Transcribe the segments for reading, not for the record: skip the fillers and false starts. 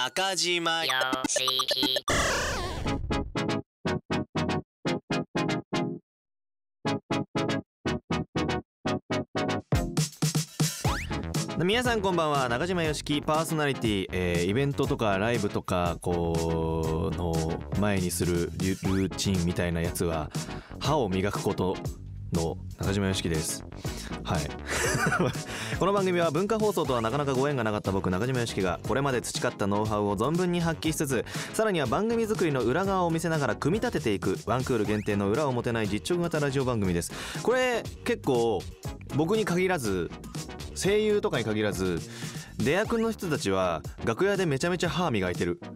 中島よしき。 皆さんこんばんは。中島よしきパーソナリティ、イベントとかライブとかこうの前にするルーチンみたいなやつは歯を磨くことの中島よしきです。はいこの番組は文化放送とはなかなかご縁がなかった僕中島よしきがこれまで培ったノウハウを存分に発揮しつつ、さらには番組作りの裏側を見せながら組み立てていくワンクール限定の裏を持てない実直型ラジオ番組です。これ結構僕に限らず声優とかに限らず出役の人たちは楽屋でめちゃめちゃ歯磨いてる。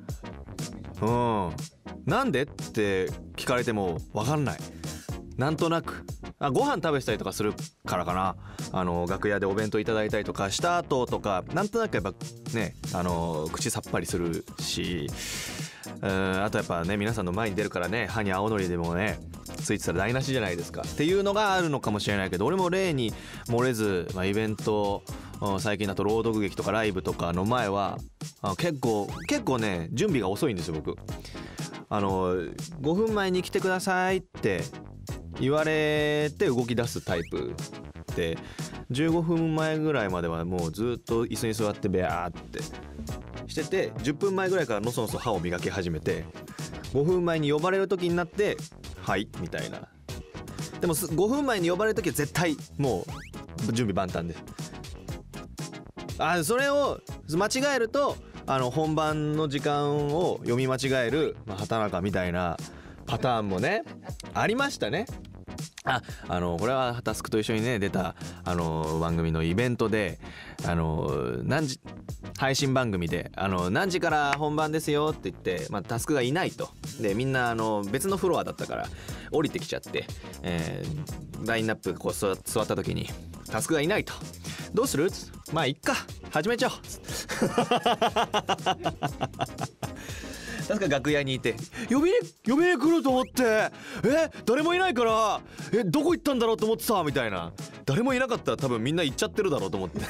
なんでって聞かれても分かんない。なんとなくご飯食べたりとかするからかな。楽屋でお弁当いただいたりとかした後とかなんとなくやっぱね口さっぱりするし、あとやっぱね皆さんの前に出るからね歯に青のりでもねついてたら台無しじゃないですかっていうのがあるのかもしれないけど、俺も例に漏れず、イベント最近だと朗読劇とかライブとかの前は結構ね準備が遅いんですよ僕。5分前に来てくださいって言われて動き出すタイプで、15分前ぐらいまではもうずっと椅子に座ってベアーってしてて、10分前ぐらいからのそのそ歯を磨き始めて、5分前に呼ばれる時になってはいみたいな。でも5分前に呼ばれる時は絶対もう準備万端です。それを間違えると本番の時間を読み間違える、畑中みたいなパターンもねありましたね。これはタスクと一緒にね出た番組のイベントで配信番組で何時から本番ですよって言って、タスクがいないと。でみんな別のフロアだったから降りてきちゃって、ラインナップこう座った時にタスクがいないと。どうする？まあいっか始めちゃおう確か楽屋にいて呼びに来ると思って誰もいないからどこ行ったんだろうと思ってさみたいな。誰もいなかったら多分みんな行っちゃってるだろうと思ってい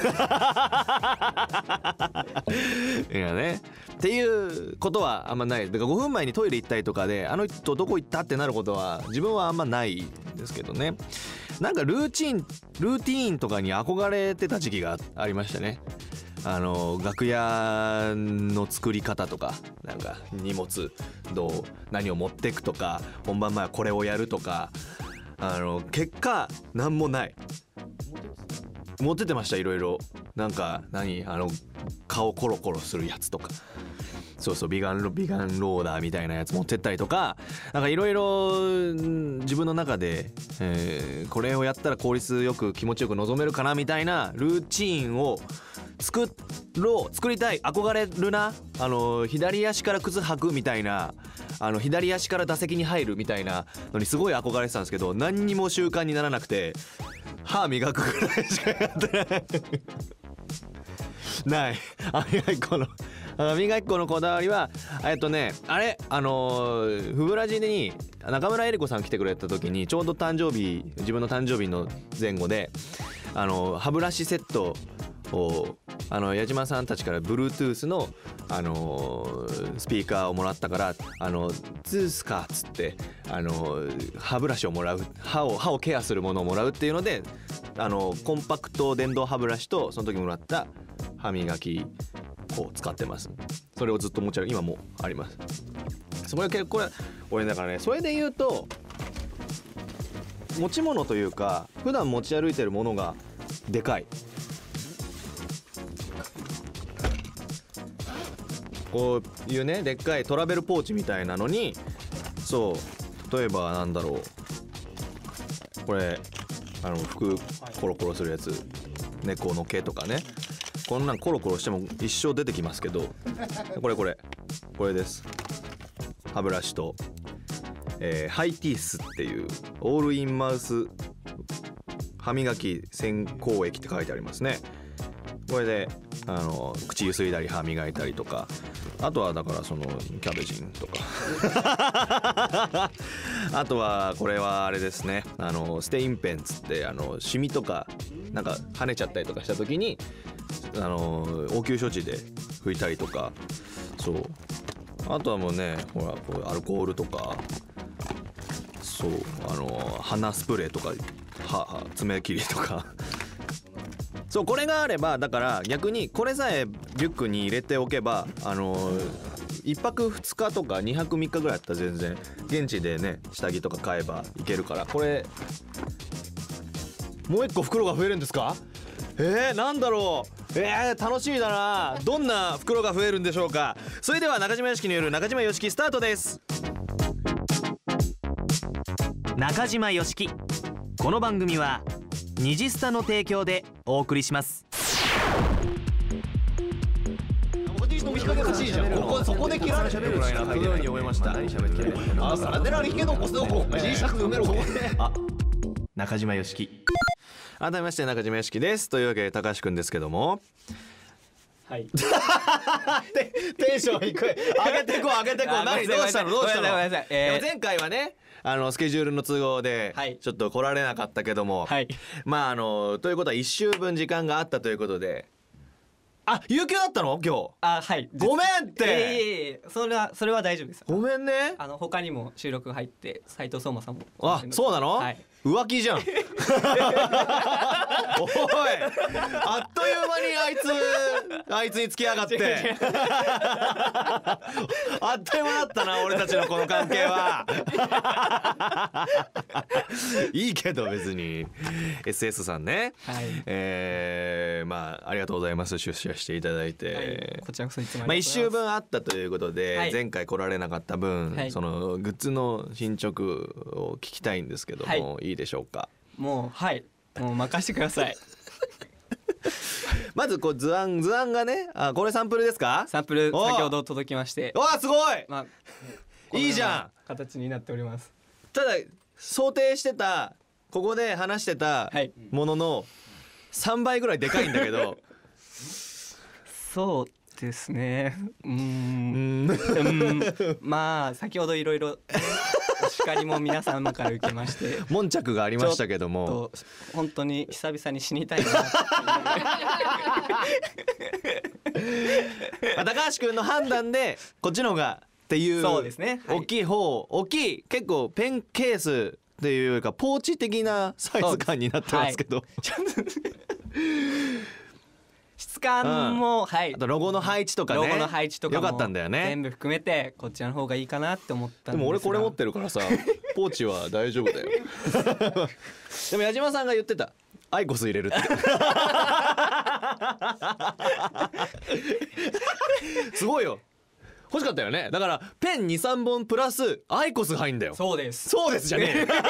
やねっていうことはあんまない。だから5分前にトイレ行ったりとかで人どこ行ったってなることは自分はあんまないんですけどね。なんかルーティーンとかに憧れてた時期がありましたね。楽屋の作り方とかなんか荷物何を持ってくとか本番前はこれをやるとか結果なんもない。持ってってました。いろいろなんか顔コロコロするやつとか、そう美顔ローダーみたいなやつ持ってったりとか、なんかいろいろ自分の中で、これをやったら効率よく気持ちよく臨めるかなみたいなルーチンを作りたい。憧れるな。左足から靴履くみたいな左足から打席に入るみたいなのにすごい憧れてたんですけど、何にも習慣にならなくて歯磨くぐらいしかやってない歯磨き粉のこだわりはフブラジに中村江里子さん来てくれた時にちょうど自分の誕生日の前後で歯ブラシセットを矢島さんたちから Bluetooth の、スピーカーをもらったからツースかっつって歯ブラシをもらう、歯をケアするものをもらうっていうのでコンパクト電動歯ブラシとその時もらった歯磨き粉を使ってます。それをずっと持ち歩く今もあります。俺だからね、それで言うと持ち物というか普段持ち歩いてるものがでかい。こういうねでっかいトラベルポーチみたいなのに、例えばなんだろう、これ服コロコロするやつ、猫の毛とかね、こんなんコロコロしても一生出てきますけどこれです。歯ブラシと、ハイティースっていうオールインマウス歯磨き洗口液って書いてありますね。これで口ゆすいだり歯磨いたりとか、あとはだからキャベジンとかあとはこれはあれですね、ステインペンつってシミとかなんか跳ねちゃったりとかした時に応急処置で拭いたりとか、 そうあとはもうねほらこうアルコールとかそう鼻スプレーとか爪切りとかそうこれがあればだから逆にこれさえリュックに入れておけば1泊2日とか2泊3日ぐらいだったら全然現地でね下着とか買えばいけるからこれもう1個袋が増えるんですか？なんだろう楽しみだな。どんな袋が増えるんでしょうか。それでは中島よしきによる中島よしきスタートです。 中島よしき。この番組は虹スタの提供でお送りします。 そこで切られ喋るぐらいな風に思いました。何喋ってるの？サラデラリケドコスのG尺埋めろ。 中島よしき。 改めまして中島よしきです。というわけで高橋くんですけども、 はい。 テンション低い。上げてこう。何どうしたの？前回はねスケジュールの都合でちょっと来られなかったけども、 はい、 まあということは1週分時間があったということで、有給だったの今日？ はい。 ごめんって。 それは大丈夫です。 ごめんね。 他にも収録入って斉藤相馬さんも。 そうなの？はい。浮気じゃん。おい、あっという間にあいつに付きやがって。あっという間だったな俺たちのこの関係は。いいけど別に SS さんね、 はい、 まあありがとうございます。出社していただいて、 はい、こちらこそいつも 1週分あったということで、 はい、 前回来られなかった分、はい、そのグッズの進捗を聞きたいんですけども、はい、いいでしょうか？ もう任せてください。 まずこう図案がね、これサンプルですか？ サンプル先ほど届きまして、 すごい、いいじゃん形になっております。 ただ想定してたここで話してたものの3倍ぐらいでかいんだけど。 そうですね。まあ先ほどいろいろお叱りも皆様から受けまして、 悶着がありましたけども、 本当に久々に死にたいな。 高橋くんの判断でこっちの方がっていう、 そうですね、 大きい結構ペンケースっていうよりかポーチ的なサイズ感になってますけど、 質感も、はい、 あとロゴの配置とかね、 ロゴの配置とかもよかったんだよね。 全部含めてこっちらの方がいいかなって思ったんですが、 でも俺これ持ってるからさポーチは大丈夫だよ。でも矢島さんが言ってたアイコス入れるって。すごいよ。欲しかったよね。だからペン 2,3 本プラスアイコス入んだよ。 そうですじゃねえ。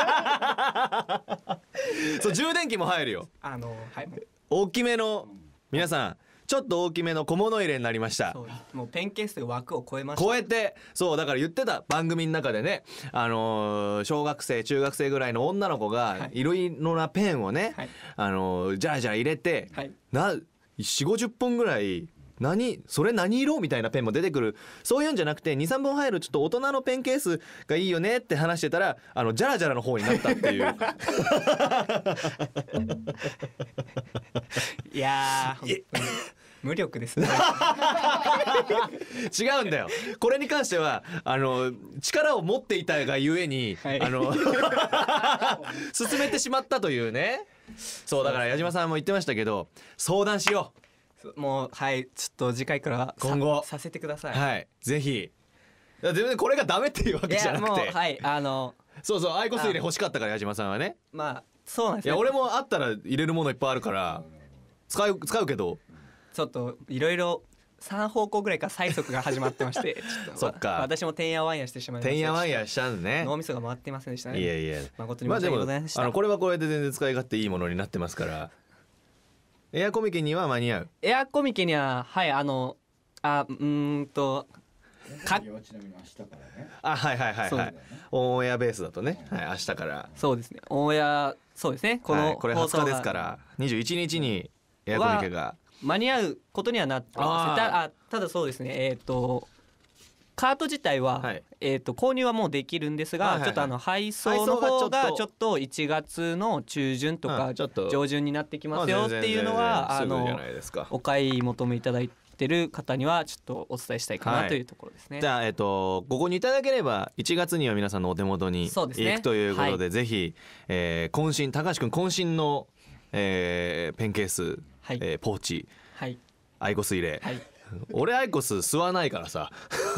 そう充電器も入るよ。 はい、 大きめの皆さんちょっと大きめの小物入れになりました。 もうペンケースで枠を超えました。 超えて、そうだから言ってた番組の中でね、小学生中学生ぐらいの女の子がいろいろなペンをね、はい、じゃらじゃら入れて、はい、40-50本ぐらいそれ何色みたいなペンも出てくる。そういうんじゃなくて 2,3 本入るちょっと大人のペンケースがいいよねって話してたらジャラジャラの方になったっていう。 いやー無力ですね。 違うんだよ。これに関しては力を持っていたがゆえに、はい、進めてしまったというね。そうだから矢島さんも言ってましたけど相談しよう。 もうはいちょっと次回から今後させてください。 はいぜひ。全然これがダメっていうわけじゃなくて、 はいそうアイコス入れ欲しかったから矢島さんはね。 まあそうなんですね。 いや俺もあったら入れるものいっぱいあるから使うけどちょっといろいろ3方向ぐらいから催促が始まってましてちょっとそっか私もてんやわんやしてしまいました。 てんやわんやしちゃうね。 脳みそが回っていませんでしたね。 いやいや誠に申し訳ございませんでした。 これはこれで全然使い勝手いいものになってますから。エアコミケには間に合う。 エアコミケにははいはいオンエアベースだとね、はい、明日からそうですね。オンエアそうですね。これ20日ですから21日にエアコミケが間に合うことにはなってます。ただそうですねカート自体は、はい、購入はもうできるんですが、ちょっと配送の方がちょっと1月の中旬とか上旬になってきますよっていうのはお買い求めいただいってる方にはちょっとお伝えしたいかなというところですね。 じゃあご購入いただければ1月には皆さんのお手元に行くということで、ぜひ渾身高橋くん渾身のペンケース、ポーチ、アイコス入れ、俺アイコス吸わないからさ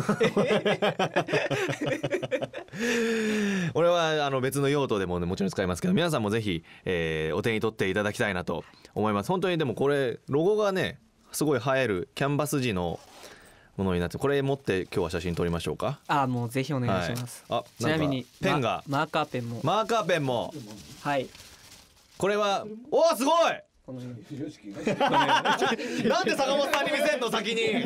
俺は別の用途でもねもちろん使いますけど、皆さんもぜひ、お手に取っていただきたいなと思います。本当にでもこれロゴがねすごい映えるキャンバス地のものになって、これ持って今日は写真撮りましょうか。 もうぜひお願いします。ちなみにペンが、 マーカーペンもこれはすごいなんで坂本さんに見せんの先に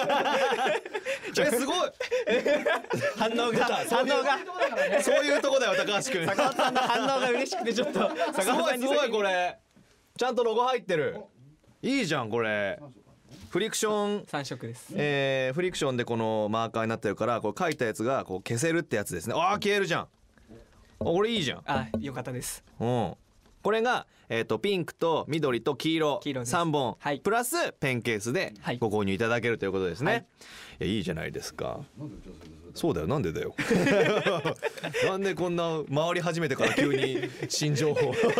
すごい反応がそういうとこだよ高橋くん。 坂本さんの反応が嬉しくてちょっとすごいこれちゃんとロゴ入ってる。いいじゃんこれ。フリクション 3色です。 フリクションでこのマーカーになってるから、こう書いたやつがこう消せるってやつですね。消えるじゃん。これいいじゃん。 よかったです。 これが、ピンクと緑と黄色3本、プラスペンケースでご購入いただけるということですね。いいじゃないですか。そうだよ、なんでだよなんでこんな回り始めてから急に新情報ごめん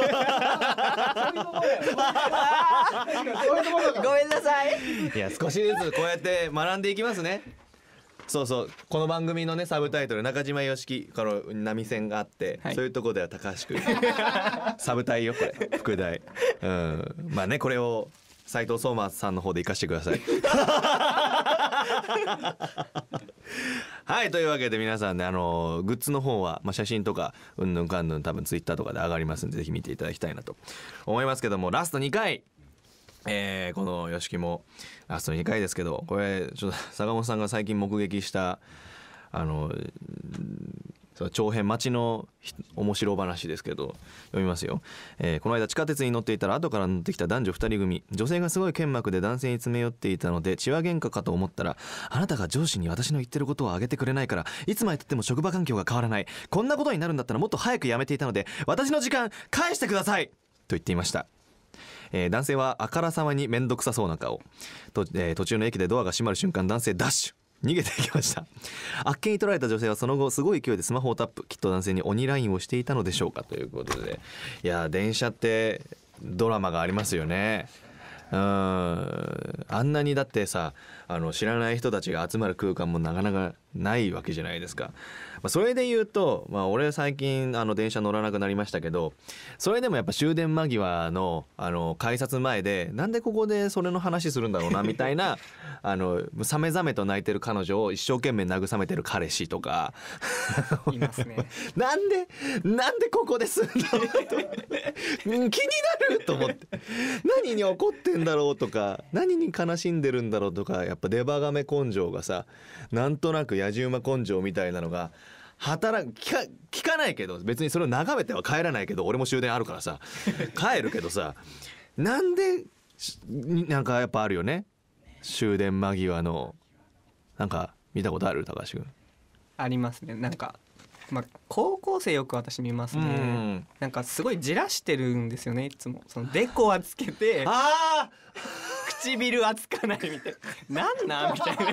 なさい。 いや少しずつこうやって学んでいきますね。そうこの番組のねサブタイトル中島よしきから波線があって、そういうとこでは高橋くんサブタイよこれ副題。まあねこれを斉藤壮馬さんの方で生かしてくださいはいというわけで皆さんねグッズの方は、写真とかうんぬんかんぬん多分ツイッターとかで上がりますんで、ぜひ見ていただきたいなと思いますけども、ラスト2回このよしきもラスト2回ですけど、これちょっと坂本さんが最近目撃した長編町の面白話ですけど読みますよ。この間地下鉄に乗っていたら後から乗ってきた男女2人組、女性がすごい剣幕で男性に詰め寄っていたので血話喧嘩かと思ったら、あなたが上司に私の言ってることをあげてくれないからいつまでたっても職場環境が変わらない、こんなことになるんだったらもっと早く辞めていたので私の時間返してくださいと言っていました。男性はあからさまに面倒くさそうな顔。途中の駅でドアが閉まる瞬間、男性ダッシュ逃げていきました。あっけに取られた女性はその後すごい勢いでスマホをタップ、きっと男性に鬼ラインをしていたのでしょうかということで、いや電車ってドラマがありますよね。あんなにだってさ知らない人たちが集まる空間もなかなかないわけじゃないですか。それで言うと、俺最近電車乗らなくなりましたけど、それでもやっぱ終電間際の改札前でなんでここでそれの話するんだろうなみたいなさめざめと泣いてる彼女を一生懸命慰めてる彼氏とかいますねなんでここですんだろうと気になると思って、何に怒ってんだろうとか何に悲しんでるんだろうとか、やっぱデバガメ根性がさ、なんとなくやじ馬根性みたいなのが聞かないけど、別にそれを眺めては帰らないけど、俺も終電あるからさ帰るけどさ、なんでなんかやっぱあるよね、終電間際のなんか見たことある高橋君？ ありますね。なんか高校生よく私見ますね。なんかすごいじらしてるんですよね、いつも。そのデコはつけて唇はつかないみたいな、なんみたいな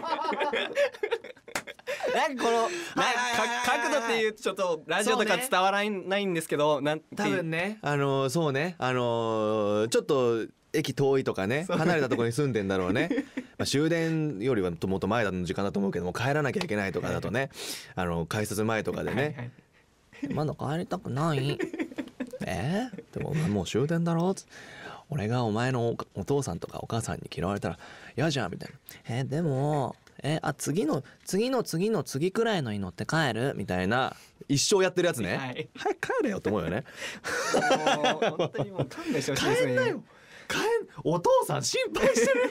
なんかこの角度っていうちょっとラジオとか伝わらないんですけど、多分ねそうねちょっと駅遠いとかね離れたところに住んでんだろうね終電よりはもっと前の時間だと思うけども、帰らなきゃいけないとかだとね改札前とかでねまだ帰りたくないでももう終電だろ、俺がお前のお父さんとかお母さんに嫌われたら嫌じゃんみたいな。でも次の次くらいのに乗って帰るみたいな一生やってるやつね。早く帰れよと思うよね。 本当にもう勘弁してほしいですね。 帰んなよ、お父さん心配してるよ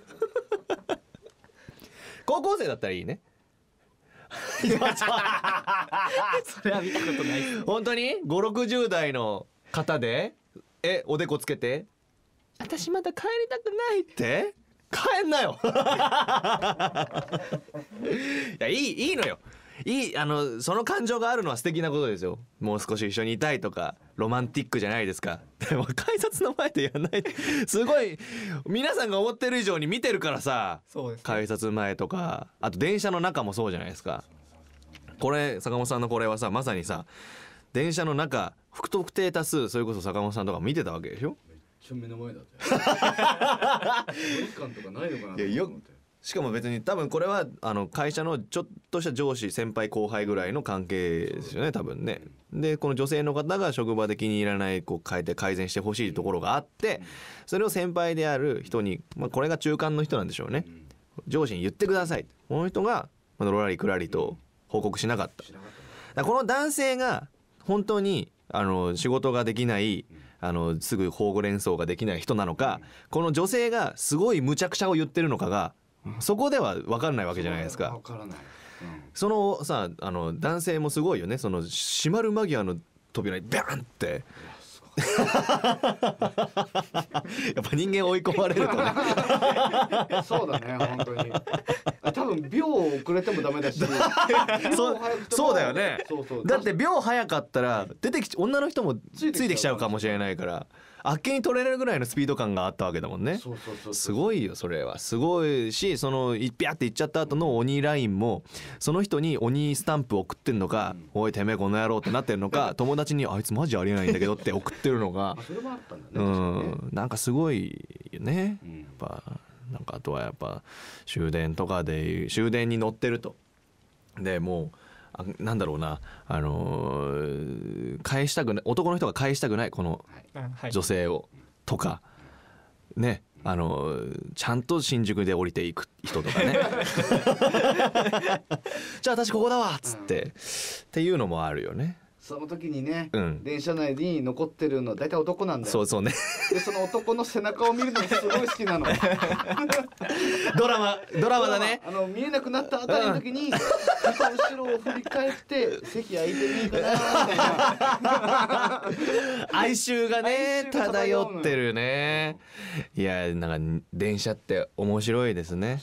高校生だったらいいねそれは見たことないです。 本当に 5,60 代の方でおでこつけて私まだ帰りたくないって帰んなよいやいいのよ、 その感情があるのは素敵なことですよ。もう少し一緒にいたいとかロマンティックじゃないですか。でも改札の前でやんないすごい皆さんが思ってる以上に見てるからさ。 そうですね、 改札前とかあと電車の中もそうじゃないですか。これ坂本さんのこれはさまさにさ電車の中不特定多数それこそ坂本さんとか見てたわけでしょ。 めっちゃ目の前だったよ距離感とかないのかなと思って。 しかも別に多分これは会社のちょっとした上司先輩後輩ぐらいの関係ですよね多分ね。でこの女性の方が職場で気に入らない変えて改善してほしいところがあってそれを先輩である人に、これが中間の人なんでしょうね。上司に言ってください。この人がのらりくらりと報告しなかった。だからこの男性が本当に仕事ができないすぐ相互連想ができない人なのか、この女性がすごい無茶苦茶を言ってるのかがそこでは分かんないわけじゃないですか。 分からない、 そのさ男性もすごいよね。その閉まる間際の扉にバーンってやっぱ人間追い込まれるとねそうだね本当に多分秒遅れてもダメだしそうだよね。 そうだって秒早かったら女の人もついてきちゃうかもしれないからあっけに取れるぐらいのスピード感があったわけだもんね。すごいよそれは。すごいしそのピャっていっちゃった後の鬼ラインもその人に鬼スタンプ送ってんのか、おいてめえこの野郎ってなってるのか友達にあいつマジありえないんだけどって送ってるのがそれもあったんだね、 なんかすごいよね。やっぱなんかあとはやっぱ終電とかで終電に乗ってるとでもうなんだろうな返したくない男の人が返したくないこの女性を、とかねちゃんと新宿で降りていく人とかねじゃあ私ここだわっつって、っていうのもあるよね。 その時にね、電車内に残ってるのは大体男なんだよ。 そうね。 でその男の背中を見るのがすごい好きなのドラマだね。 見えなくなったあたりの時に、後ろを振り返って席空いてねえかなみたいな哀愁がね漂ってるね。いやなんか電車って面白いですね。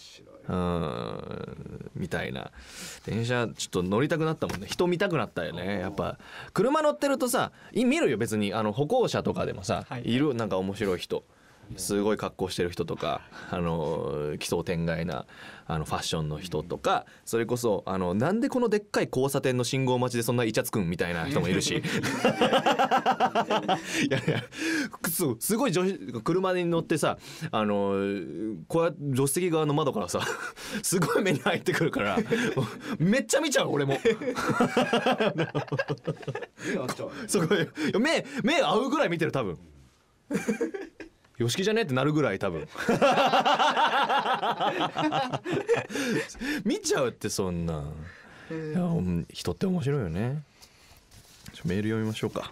みたいな。電車ちょっと乗りたくなったもんね。人見たくなったよね。やっぱ車乗ってるとさ見るよ別に歩行者とかでもさ、いるなんか面白い人すごい格好してる人とか奇想天外なファッションの人とかそれこそなんでこのでっかい交差点の信号待ちでそんなイチャつくんみたいな人もいるしいやすごい車に乗ってさこうやって助手席側の窓からさすごい目に入ってくるからめっちゃ見ちゃう俺もすごい目合うぐらい見てる多分よしきじゃねってなるぐらい多分見ちゃうってそんな。人って面白いよね。メール読みましょうか。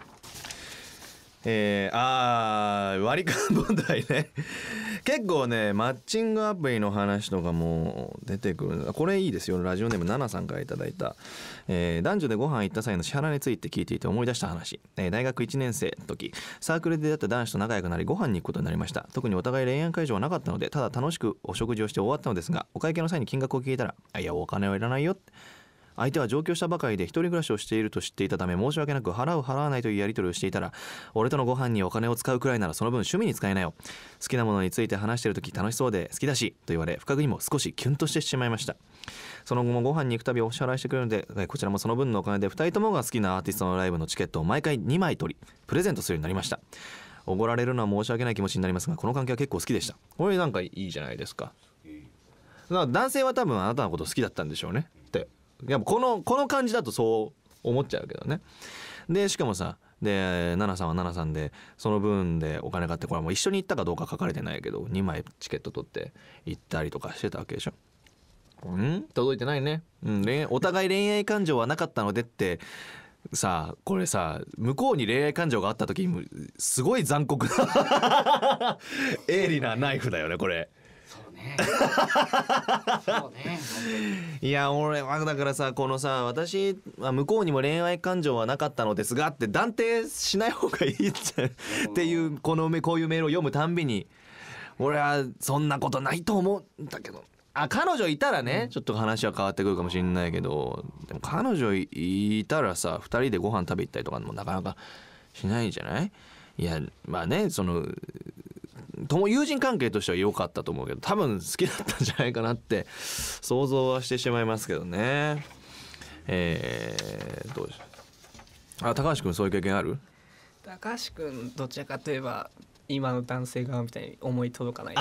割り勘問題ね結構ねマッチングアプリの話とかも出てくる。これいいですよ。ラジオネームナナさんからいただいた、男女でご飯行った際の支払いについて聞いていて思い出した話、大学1年生の時サークルで出会った男子と仲良くなりご飯に行くことになりました。特にお互い恋愛会場はなかったのでただ楽しくお食事をして終わったのですが、お会計の際に金額を聞いたらいやお金はいらないよって。相手は上京したばかりで一人暮らしをしていると知っていたため申し訳なく払う払わないというやり取りをしていたら、俺とのご飯にお金を使うくらいならその分趣味に使いなよ、好きなものについて話している時楽しそうで好きだしと言われ、不覚にも少しキュンとしてしまいました。その後もご飯に行くたびお支払いしてくれるので、こちらもその分のお金で2人ともが好きなアーティストのライブのチケットを毎回2枚取りプレゼントするようになりました。おごられるのは申し訳ない気持ちになりますが、この関係は結構好きでした。これなんかいいじゃないですか。だから男性は多分あなたのこと好きだったんでしょうねって、やっぱこの感じだとそう思っちゃうけどね。でしかもさ、で奈々さんは奈々さんでその分でお金買って、これはもう一緒に行ったかどうか書かれてないけど2枚チケット取って行ったりとかしてたわけでしょ。届いてないね。お互い恋愛感情はなかったのでってさ、これさ向こうに恋愛感情があった時すごい残酷な鋭利なナイフだよねこれ。 そうねいや俺はだからさ、このさ私は向こうにも恋愛感情はなかったのですがって断定しない方がいいっていう、こういうメールを読むたんびに俺はそんなことないと思うんだけど彼女いたらね、ちょっと話は変わってくるかもしれないけど、でも彼女いたらさ、2人でご飯食べ行ったりとかもなかなかしないじゃない。いやまあね、その友人関係としては良かったと思うけど、多分好きだったんじゃないかなって想像はしてしまいますけどね。どうでしょう。高橋君そういう経験ある？ 高橋君どちらかといえば今の男性側みたいに思い届かないこ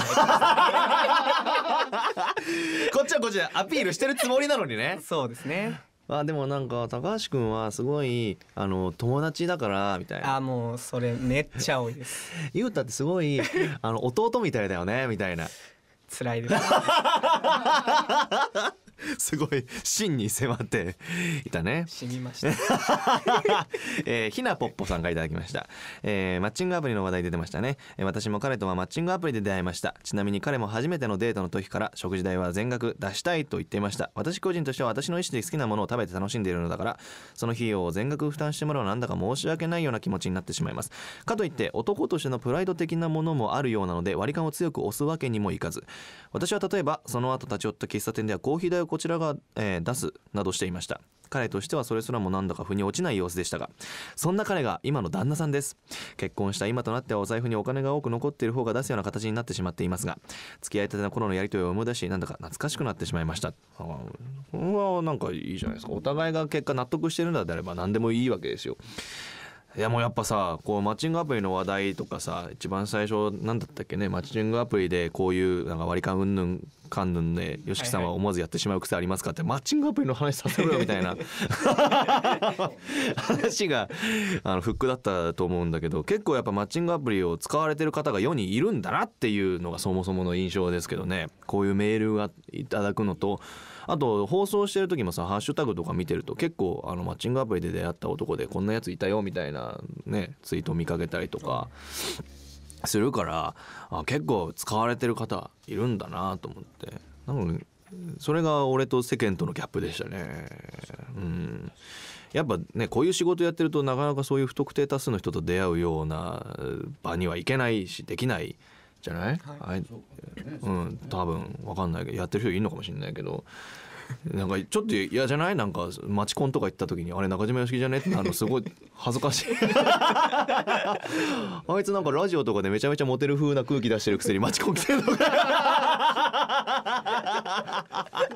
っちはこっちでアピールしてるつもりなのにね。 そうですね。 でもなんか高橋君はすごい友達だからみたいな。 もうそれめっちゃ多いです。 ゆうたってすごい弟みたいだよねみたいな。 辛いですすごい真に迫っていたね。 死にましたひなぽっぽさんがいただきました。マッチングアプリの話題出てましたね。私も彼とはマッチングアプリで出会いました。ちなみに彼も初めてのデートの時から食事代は全額出したいと言っていました。私個人としては私の意思で好きなものを食べて楽しんでいるのだから、その費用を全額負担してもらうのはなんだか申し訳ないような気持ちになってしまいます。かといって男としてのプライド的なものもあるようなので、割り勘を強く押すわけにもいかず、私は例えばその後立ち寄った喫茶店ではコーヒー代をこちらが、出すなどしていました。彼としてはそれすらもなんだか腑に落ちない様子でしたが、そんな彼が今の旦那さんです。結婚した今となってはお財布にお金が多く残っている方が出すような形になってしまっていますが、付き合いたての頃のやり取りを思い出し、なんだか懐かしくなってしまいました。なんかいいじゃないですか。お互いが結果納得してるんだであれば何でもいいわけですよ。いやもうやっぱさ、こうマッチングアプリの話題とかさ、一番最初なんだったっけね、マッチングアプリでこういうなんか割り勘うんぬんかんぬんで YOSHIKI さんは思わずやってしまう癖ありますかって、マッチングアプリの話させろよみたいな話がフックだったと思うんだけど、結構やっぱマッチングアプリを使われてる方が世にいるんだなっていうのがそもそもの印象ですけどね。こういうメールがいただくのと、あと放送してる時もさ、ハッシュタグとか見てると結構マッチングアプリで出会った男でこんなやついたよみたいなねツイートを見かけたりとかするから、結構使われてる方いるんだなと思って、なのでそれが俺と世間とのギャップでしたね。やっぱね、こういう仕事やってるとなかなかそういう不特定多数の人と出会うような場には行けないしできないじゃない？はい、多分わかんないけどやってる人いるのかもしれないけど、なんかちょっと嫌じゃない？なんかマチコンとか行った時にあれ中島よしきじゃねってなるのすごい恥ずかしいあいつなんかラジオとかでめちゃめちゃモテる風な空気出してるくせにマチコン来てるのか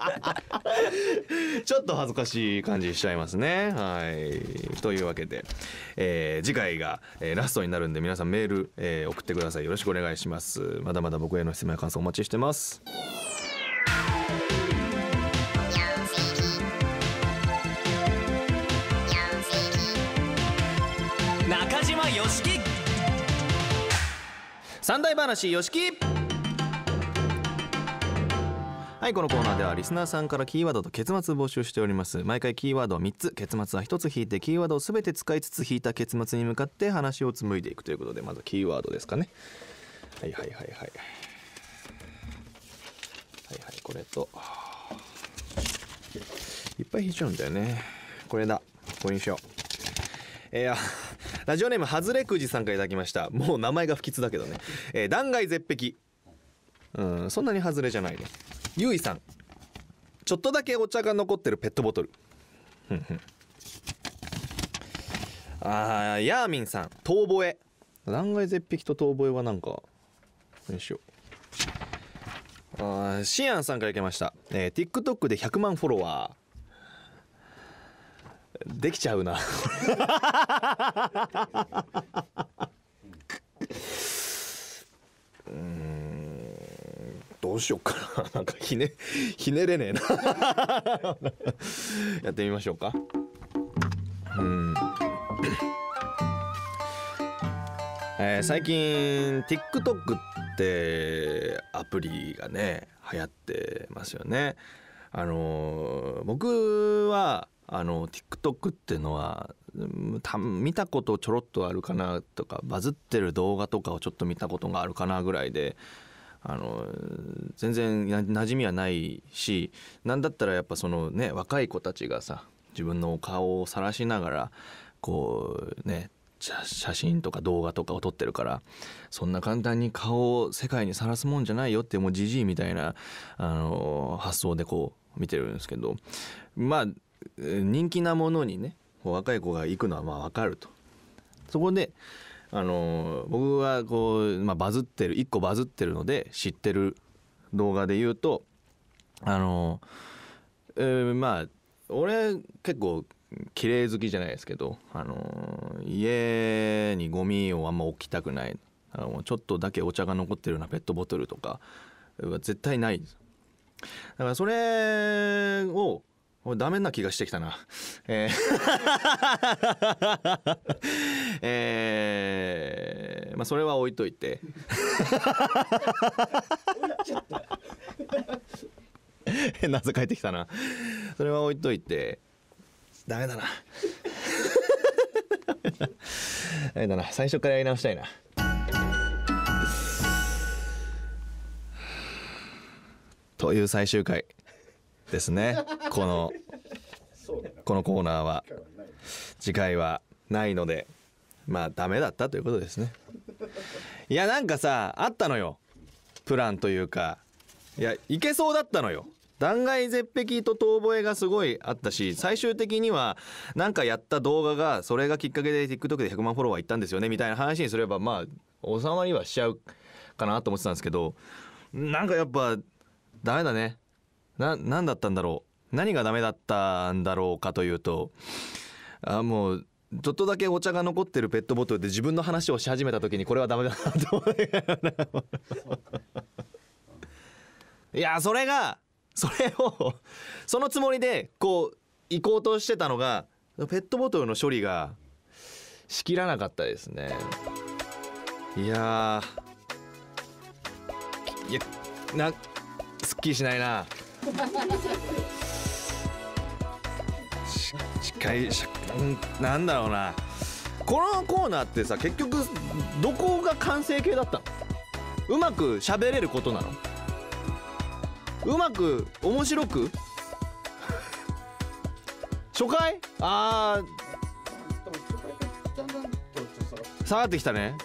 ちょっと恥ずかしい感じしちゃいますね。はい、というわけで、次回が、ラストになるんで皆さんメール、送ってください。よろしくお願いします。まだまだ僕への質問や感想お待ちしてます。 中島よしき三大話よしき。はい、このコーナーではリスナーさんからキーワードと結末を募集しております。毎回キーワードは3つ、結末は1つ引いて、キーワードを全て使いつつ引いた結末に向かって話を紡いでいくということで、まずキーワードですかね。はいはいはいはいはいはい、これといっぱい引いちゃうんだよね。これだ、これにしよう。ラジオネームはずれくじさんからいただきました。もう名前が不吉だけどね。断崖絶壁。そんなに外れじゃないね。ゆいさん、ちょっとだけお茶が残ってるペットボトル。ヤーミンさん、遠吠え。断崖絶壁と遠吠えはなんかよいしょ。シアンさんからいきました。TikTok で100万フォロワーできちゃうなどうしよっかな。なんかひねれねえなやってみましょうか。最近 TikTok ってアプリがね流行ってますよね。僕はTikTok っていうのは見たことちょろっとあるかなとか、バズってる動画とかをちょっと見たことがあるかなぐらいで、全然馴染みはないし、なんだったらやっぱそのね若い子たちがさ、自分の顔を晒しながらこうね写真とか動画とかを撮ってるから、そんな簡単に顔を世界にさらすもんじゃないよって、もうジジイみたいな発想でこう見てるんですけど、まあ人気なものにね若い子が行くのはまあ分かると。そこで僕はこう、バズってる1個バズってるので知ってる動画で言うとまあ俺結構綺麗好きじゃないですけど、家にゴミをあんま置きたくない、ちょっとだけお茶が残ってるようなペットボトルとかは絶対ないです。だからそれをダメな気がしてきたな。まあそれは置いといて。なぜ帰ってきたな。それは置いといて。ダメだな。ダメだな。最初からやり直したいな。という最終回ですね。このコーナーは次回はないので、まあダメだったということですね。いやなんかさあったのよ、プランというか、いやいけそうだったのよ。断崖絶壁と遠吠えがすごいあったし、最終的にはなんかやった動画がそれがきっかけで TikTok で100万フォロワーいったんですよねみたいな話にすればまあ収まりはしちゃうかなと思ってたんですけど、なんかやっぱダメだね。なんだったんだろう、何がダメだったんだろうかというと、もうちょっとだけお茶が残ってるペットボトルで自分の話をし始めた時にこれはダメだなと思っていやそれをそのつもりでこう行こうとしてたのが、ペットボトルの処理がしきらなかったですね。いやすっきりしないな。なんだろうな、このコーナーってさ結局どこが完成形だったの？うまく喋れることなの？うまく面白く初回下がってきたね。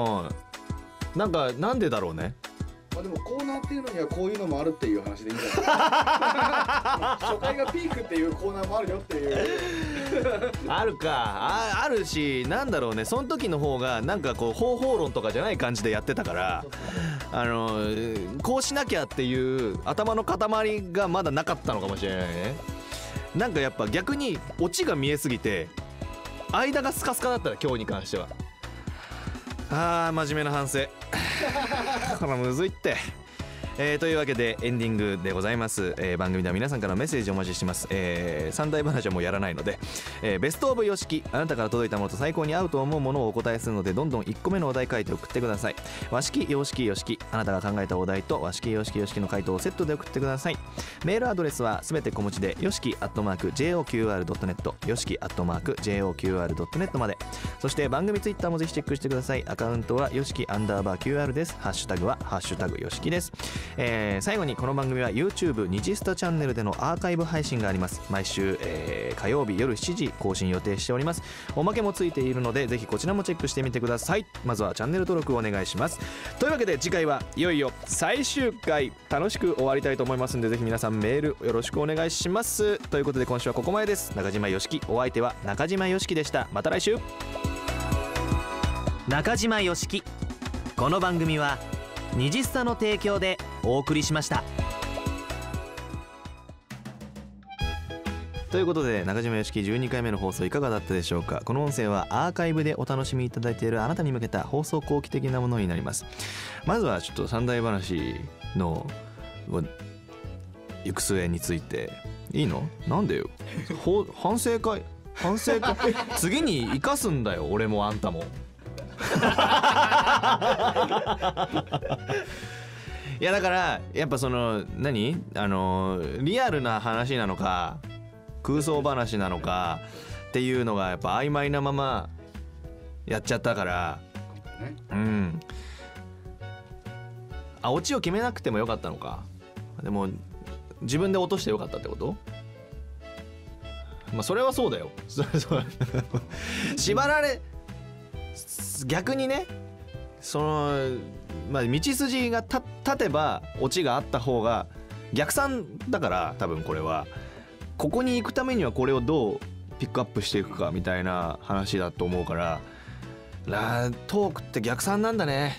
なんでだろうね。 まあでもコーナーっていうのにはこういうのもあるっていう話でいいんじゃない初回がピークっていうコーナーもあるよっていうあるか、あるし、なんだろうね、その時の方がなんかこう方法論とかじゃない感じでやってたからこうしなきゃっていう頭の塊がまだなかったのかもしれないね。なんかやっぱ逆にオチが見えすぎて間がスカスカだったら今日に関しては真面目な反省これむずいって。というわけでエンディングでございます。番組では皆さんからのメッセージをお待ちしてます。三大話はもうやらないので、ベストオブヨシキ、あなたから届いたものと最高に合うと思うものをお答えするので、どんどん1個目のお題書いて送ってください。和式洋式ヨシキ、あなたが考えたお題と和式洋式ヨシキの回答をセットで送ってください。メールアドレスはすべて小文字でよしき@joqr.net、よしき@joqr.net まで。そして番組ツイッターもぜひチェックしてください。アカウントはよしき_QR です。ハッシュタグはハッシュタグよしきです。最後にこの番組は YouTube ニジスタチャンネルでのアーカイブ配信があります。毎週、火曜日夜7時更新予定しております。おまけもついているのでぜひこちらもチェックしてみてください。まずはチャンネル登録をお願いします。というわけで次回はいよいよ最終回、楽しく終わりたいと思いますので、ぜひ皆さんメールよろしくお願いします。ということで今週はここまでです。中島よしき、お相手は中島よしきでした。また来週。 中島よしき、この番組はニジスタの提供でお送りしました。 ということで中島よしき12回目の放送いかがだったでしょうか。この音声はアーカイブでお楽しみいただいているあなたに向けた放送後期的なものになります。まずはちょっと三大話の行く末について。いいの？なんでよ。反省会次に生かすんだよ、俺もあんたもいやだからやっぱそのリアルな話なのか空想話なのかっていうのがやっぱ曖昧なままやっちゃったから、オチを決めなくてもよかったのか。でも自分で落としてよかったってこと？まあそれはそうだよ縛られ逆にねそのまあ道筋が立てばオチがあった方が逆算だから多分これはここに行くためにはこれをどうピックアップしていくかみたいな話だと思うからトークって逆算なんだね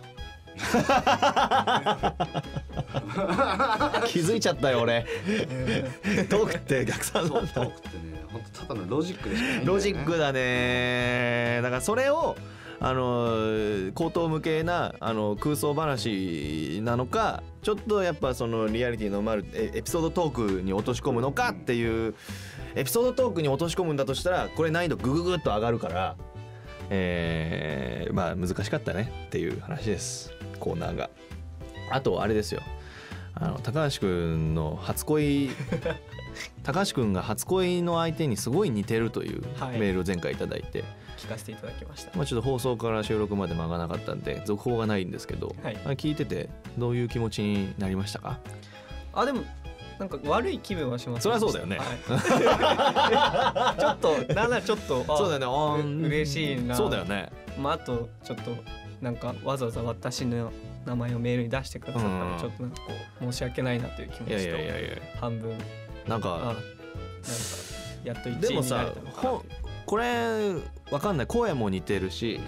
気づいちゃったよ俺トークって逆算なんだ。 トークってね本当ただのロジックでしかないんだよね。 ロジックだね。だからそれを口頭無形な空想話なのかちょっとやっぱそのリアリティのあるエピソードトークに落とし込むのかっていうエピソードトークに落とし込むんだとしたらこれ難易度グググッと上がるからまあ難しかったねっていう話ですコーナーが。あとあれですよ高橋くんの初恋高橋くんが初恋の相手にすごい似てるというメールを前回いただいて、 聞かせていただきました。 まあちょっと放送から収録まで間がなかったんで続報がないんですけど、聞いててどういう気持ちになりましたか？ でもなんか悪い気分はします。 そりゃそうだよね、 ちょっとなんならちょっとそうだよね嬉しいな。 そうだよね。 あとちょっとなんかわざわざ私の名前をメールに出してくださったらちょっとなんかこう申し訳ないなという気持ちと半分なんかやっと1位になれたのかな。 これわかんない。声も似てるし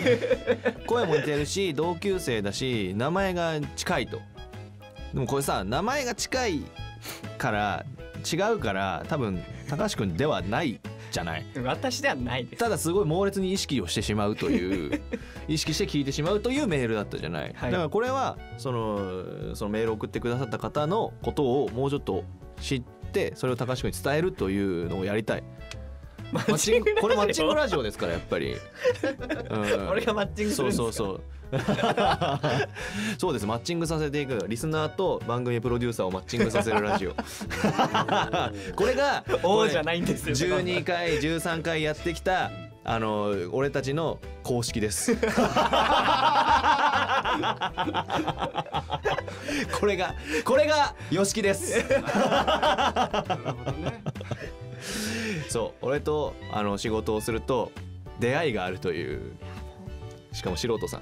同級生だし名前が近いと。でもこれさ名前が近いから違うから多分高橋くんではないじゃない。 私ではないです。 ただすごい猛烈に意識をしてしまうという意識して聞いてしまうというメールだったじゃない、だからこれはそのメールを送ってくださった方のことをもうちょっと知ってそれを高橋くんに伝えるというのをやりたい。これマッチングラジオですからやっぱり、 俺がマッチングするんですか？ そうそうですマッチングさせていくリスナーと番組プロデューサーをマッチングさせるラジオこれがじゃないんですよ。 12回13回やってきた俺たちの公式ですこれがYOSHIKIですそう俺と仕事をすると出会いがあるという、しかも素人さん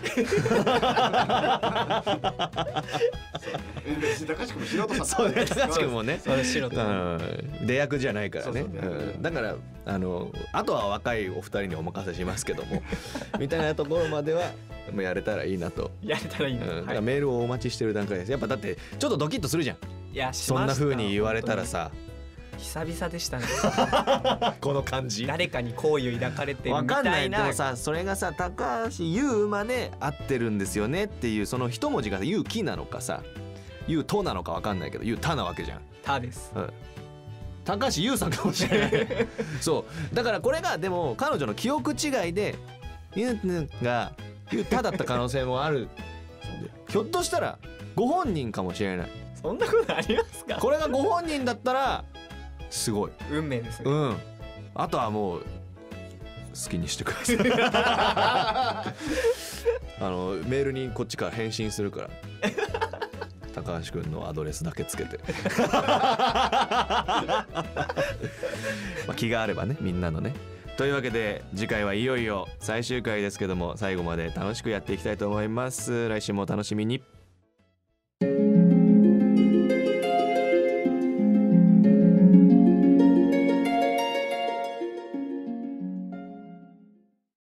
高橋君も素人さん。 そうね高橋君もね素人出役じゃないからね。だからあとは若いお二人にお任せしますけどもみたいなところまではもうやれたらいいなと。 やれたらいいな、 だからメールをお待ちしてる段階です。やっぱだってちょっとドキッとするじゃん。 いやそんな風に言われたらさ久々でしたねこの感じ誰かに好意を抱かれてるみたいな。 わかんない。でもさそれがさ高橋優馬で合ってるんですよねっていうその一文字が優木なのかさ優となのかわかんないけど優たなわけじゃん。 たです、 高橋優さんかもしれないそうだからこれがでも彼女の記憶違いで優が優ただった可能性もあるひょっとしたらご本人かもしれない。 そんなことありますか？ これがご本人だったらすごい運命ですね。 あとはもう好きにしてくださいメールにこっちから返信するから高橋くんのアドレスだけつけて気があればねみんなのね。というわけで次回はいよいよ最終回ですけども最後まで楽しくやっていきたいと思います。来週もお楽しみに。